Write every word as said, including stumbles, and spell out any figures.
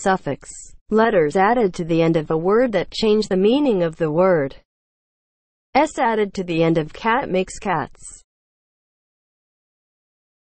suffix. Letters added to the end of a word that change the meaning of the word. S added to the end of cat makes cats.